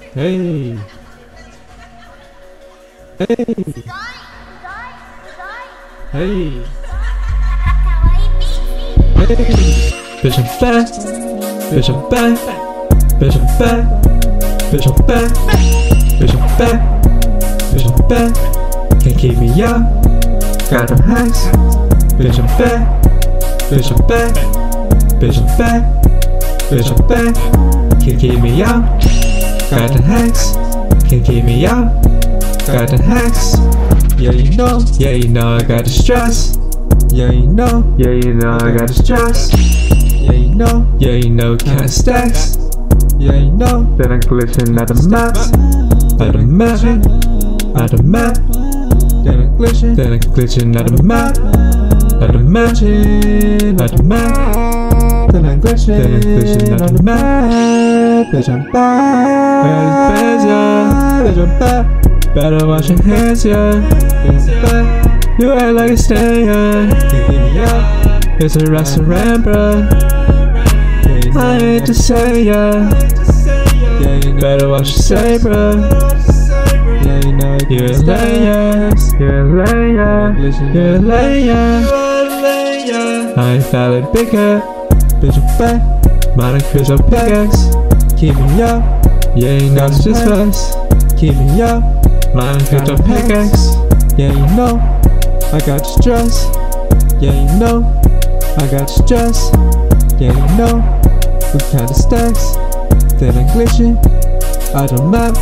Hey. Hey. Hey. Hey. Bitch, I'm back. Bitch, I'm back. Bitch, I'm back. Bitch, I'm back. Bitch, I'm back. Bitch, I'm back. Can't keep me up. Got them hacks. Bitch, I'm back. Bitch, I'm back. Bitch, I'm back. Bitch, I'm back. Can't keep me up. Got the hacks. Can't keep me up. Got the hacks. Yeah, you know. Yeah, you know I got the stress. Yeah, you know. Yeah, you know I got the stress. Yeah, you know. Yeah, you know can't stacks. Yeah, you know that I'm glitching out the maps. Out the map. Out the map. Then I'm glitching. Then I'm glitching out the map. Out the map. Out the map. Then I'm glitching. Then I'm glitching out the map. Bitch, I'm back. I got these bands, yeah. Bitch, I'm back. Better wash your hands, yeah. Bitch, I'm back. You act like a stand, yeah. It's a restaurant, bruh. I hate to say, yeah. Better watch you say, bruh. You're a layer. You're a layer. You're a layer. I ain't valid bigger. Bitch, I'm back. Mine Chris on pickaxe. Keep me up. Yeah, you know it's just us. Keep me up. Mine Chris on pickaxe. Yeah, you know I got the stress. Yeah, you know I got the stress. Yeah, you know we kinda stacks. Then I'm glitching out the map.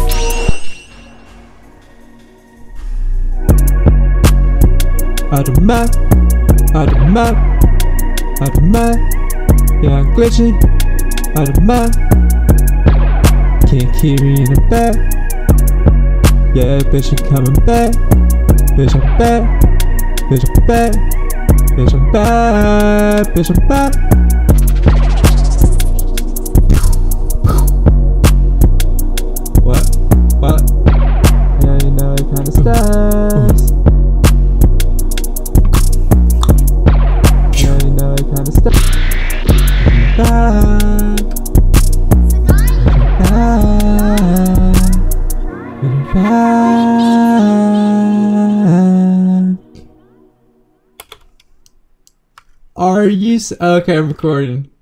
Out the map. Out the map. Out the map. Yeah, I'm glitching out the map. Can't keep me in the back. Yeah, bitch, I'm coming back. Bitch, I'm back. Bitch, I'm back. Bitch, I'm back. Bitch, I'm back. What? What? Yeah, you know it kinda stacks. Yeah, you know it kinda stacks. Back. Back. Back. Are you okay, I'm recording.